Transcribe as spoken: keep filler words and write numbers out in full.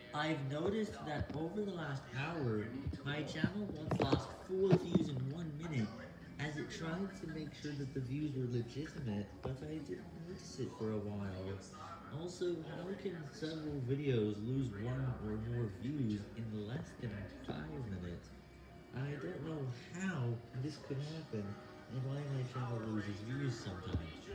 I've noticed that over the last hour, my channel once lost four views in one minute, as it tried to make sure that the views were legitimate, but I didn't notice it for a while. Also, how can several videos lose one or more views in less than five minutes? I don't know how this could happen, and why my channel loses views sometimes.